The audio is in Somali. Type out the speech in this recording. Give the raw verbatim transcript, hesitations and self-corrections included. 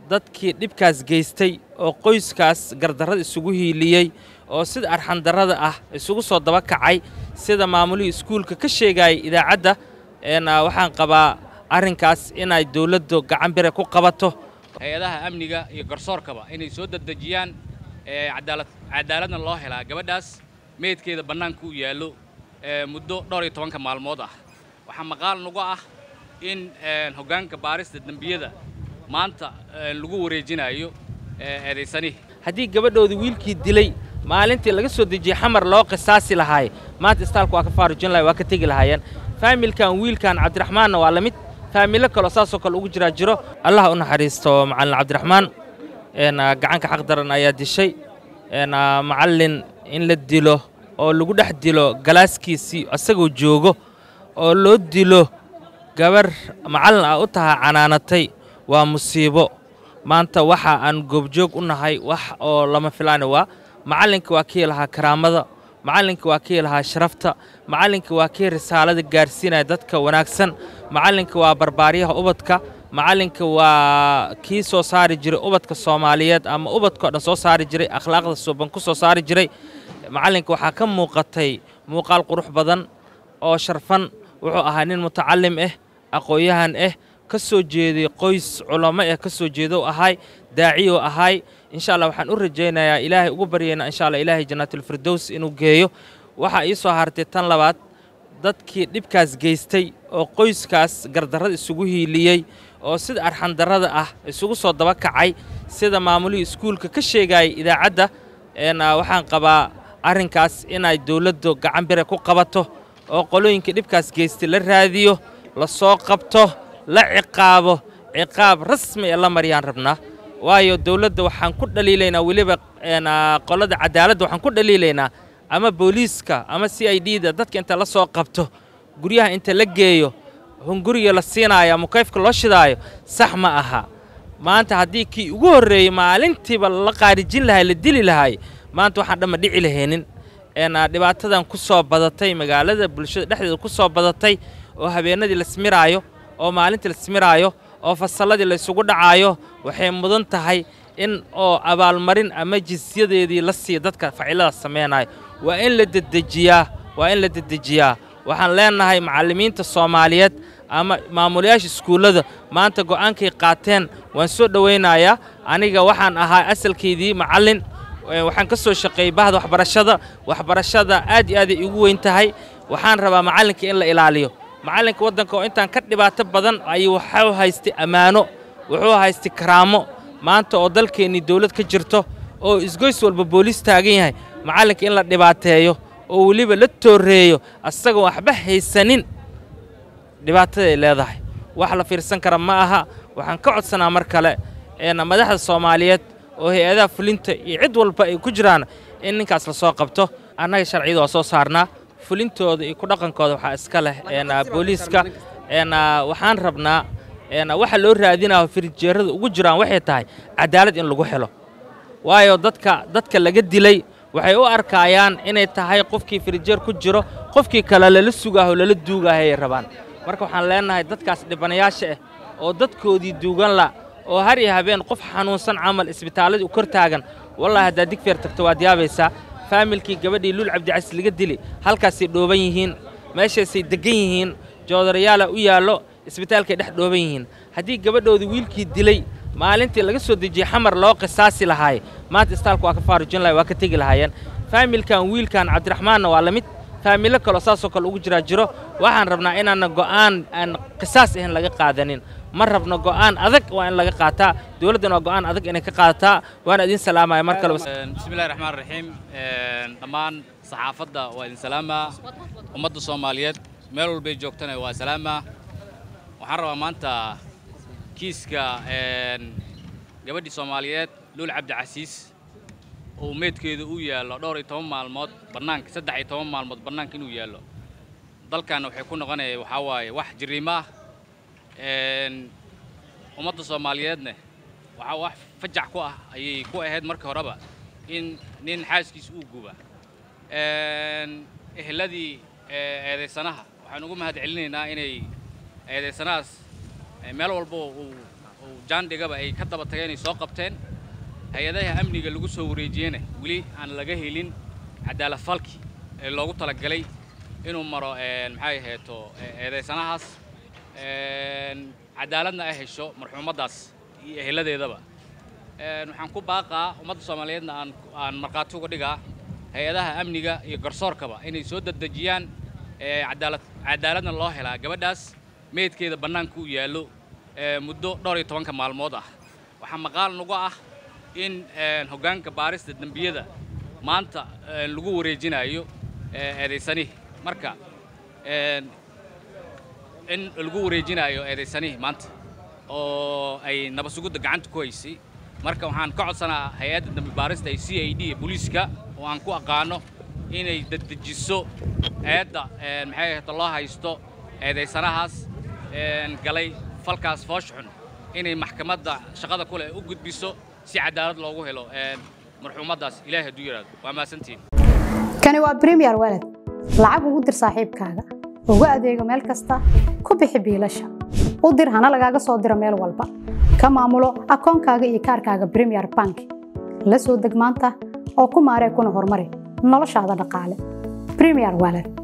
dadkii dhibkaas geystay oo qoyskaas gardarrada isugu hiiliyey oo sida arxan darrada ah isugu soo daba kacay sida maamulihii iskuulka ka sheegay idaacadda een waxaan qabaa arrinkaas inay dawladdu gacan bire ku qabato hay'adaha amniga iyo garsoorkaba inay soo dadajiyaan ee cadaalad cadaaladna loo helaa gabadhaas meedkeeda bannaanka u yaalo ee muddo dhowr iyo toban maalmood ah waxa maqaal nagu ah in hoggaanka baarista dambiyada maanta lagu wareejinayo eedeysani haddii gabadhoodii wiilkii dilay maalintii laga soo dejiyay xamar loo qisaasi lahaay maanta istaalku waa ka faarujin lahaay waa ka tegi lahaayeen faamilkan wiilkan cabdiraxmaanna waa la mid faamilo kale saasoo kale ugu jira jiro allah u naxariisto macallin cabdiraxmaan een gacanka xaq daran ayaa dishay een macallin in la dilo oo lagu dhex dilo galaaskiisii asagoo joogo oo loo dilo gabar macallin ah u tahay canaanatay waa musiibo maanta waxa aan goobjoog u nahay wax oo lama filaan waa macallinka waa kii lahaa karaamada macallinka waa kii lahaa sharafta macallinka waa kii risaalada gaarsiinaya dadka wanaagsan macallinka waa barbaariyaha ubadka macallinka waa kii soo saari jiray ubadka Soomaaliyeed ama ubadka dhan soo saari jiray akhlaaqda suuban ku soo saari jiray macallinka waxa ka muuqatay muuqaal qurux badan oo sharfan wuxuu ahaa nin mutacallim ah aqoonyahan ah ka soo jeeday qoys culamo ah ka soo jeedo ahay daaciyo ahay insha Allah waxaan u rajaynayaa Ilaahay ugu baryeena insha Allah Ilaahay jannatul firdaws inuu geeyo waxa ay soo hartay tan labaad dadkii dhibkaas geystay oo qoyskaas gardarrada isugu hiiliyey oo sida arxan darrada ah isugu soo daba kacay sida maamulihii iskuulka ka sheegay idaacadda een waxaan qabaa arrinkaas inay dawladdu gacan bire ku qabato oo qolooyinka dhibkaas geystay la raadiyo la soo qabto la ciqaabo ciqaab rasmi ah la mariyaan rabnaa waayo dawladda waxaan ku dhaliilaynaa waliba een qolada cadaaladda waxaan ku dhaliilaynaa ama booliiska ama C I D da dadka inta la soo qabto guryaha inta la geeyo hunguriga la siinayo mukayfka loo shidaayo sax ma aha maanta haddii kii ugu horreeyay maalintiiba la qaarijin lahay la dili lahay maanta waxaan dhamma dhici laheenin een dhibaatadan ku soo badatay magaalada bulshada dhexdeeda ku soo badatay oo habeenadii la smiraayo oo maalintii la smiraayo oo fasalladii la isugu dhacaayo waxay mudan tahay in oo abaalmarin ama jisiyadeedii la sii dadka ficilada sameeyay waa in la dedejiyaa waa in la dedejiyaa waxaan leenahay macallimiinta Soomaaliyeed ama maamulayaasha iskuulada maanta go'aankay qaateen waan soo dhaweynayaa aniga waxaan ahaa asalkeedii macallin waxaan ka soo shaqeeyay bahda waxbarashada waxbarashada aad iyo aad ay ugu weyn tahay waxaan rabaa macallinka in la ilaaliyo macallinka waddanka oo intaan ka dhibaato badan ayuu waxa haystay amaano wuxuu haystay karaamo maanta oo dalkeenii dawlad ka jirto oo isgoys walba booliis taagan yahay macallinka in la dhibaateeyo oo waliba la tooreeyo asagoo waxba haysanin dhibaatada ay leedahay wax la fiirsan kara ma aha waxaan ka codsanaa mar kale ee madaxda Soomaaliyeed oo hay'adaha fulinta iyo cid walba ay ku jiraan in ninkaas la soo qabto annaga sharciyada soo saarnaa fulintooda iyo ku dhaqankooda waxa iska leh een booliiska een waxaan rabnaa een waxa loo raadinayo firjeerada ugu jiraan waxay tahay cadaalad in lagu helo waayo dadka dadka laga dilay waxay u arkayaan inay tahay qofkii firjeer ku jiro qofkii kale la sugaho la duugahay rabaan marka waxaan leenahay dadkaas dhibanayaasha ah oo dadkoodii duugan la oo har iyo habeen qof xanuunsan camal isbitaalada u kor taagan wallahi hadaa digfeer tagto waad yaabaysaa faamilkii gabadhii Luul Cabdi Casiis laga dilay halkaas ay dhooban yihiin meeshaasay degan yihiin joodarayaal u yaalo isbitaalka dhex dhooban yihiin haddii gabadhoodii wiilkii dilay maalintii laga soo dejiyay xamar loo qisaasi lahaay maanta istaalku waa ka faarujin lahaay waa ka tegi lahaayeen faamilkan wiilkan cabdiraxmaanna waa la mid faamilo kale saasoo kale ugu jira jiro waxaan rabnaa inaan go'aan aan qisaas ahayn laga qaadanin ma rabno go'aan adag waa in laga qaataa dawladdan waa go'aan adag inay ka qaadataa waan idin salaamaya mar kale bismillaahir rahmaanir rahiim dhammaan saxaafadda waa idin salaamaa ummadda Soomaaliyeed meel walba ay joogtana waa salaamaa waxaan rabaa maanta kiiska gabadhii Soomaaliyeed Luul Cabdi Casiis oo meedkeedu u yaalo dhowr iyo toban maalmood bannaanka saddex iyo toban maalmood bannaanka inuu yaalo dalkan waxay ku noqonayaan waxa waaye wax jiriima een ummadda Soomaaliyeedna waxa wax fajac ku ah ayay ku ahayd markii horeba in nin xaaskiis uu guba een ehladii eedeysanaha waxaan ugu mahad celinaynaa inay eedeysanaas meel walba uu jaandhigaba ay ka daba tageen ay soo qabteen hay'adaha amniga lagu soo wareejiyeen wali aan laga helin cadaalad falki ee loogu talagalay inuu maro een maxay aheeto eedeysanahaas een cadaaladna ay hesho marxuumadaas iyo eheladeedaba een waxaan ku baaqaa ummadda Soomaaliyeedna aan aan marqaati uga dhigaa hay'adaha amniga iyo garsoorkaba inay soo dadajiyaan ee cadaalad cadaaladna loo helaa gabadhaas meedkeeda banaanka u yaalo ee muddo dhowr iyo toban maalmood ah waxa maqaal nagu ah in hoggaanka baarista dambiyada maanta lagu wareejinayo eedeysani marka in lagu wareejinayo eedeysani maanta oo ay nabasugudda gacanta ku haysay marka waxaan ka codsanaa hay'adda dambi baarista ay C I D booliska oo aan ku aqaano inay dadajiso eedda maxay ahayd loo haysto eedeysanahaas galay falkaas fooshxun inay maxkamadda shaqada kule u gudbiso si cadaalad loogu helo marxuumadaas ilaahay haduu yiraahdo waa maasantiin kani waa Premier Wallet lacag ugu dir saaxiibkaaga ugu adeego meel kasta ku bixi biilasha u dir hana lagaaga soo diro meel walba ka maamulo akoonkaaga iyo kaarkaaga Premier Bank la soo deg maanta oo ku maaree kuna horumari noloshaada dhaqaale Premier Wallet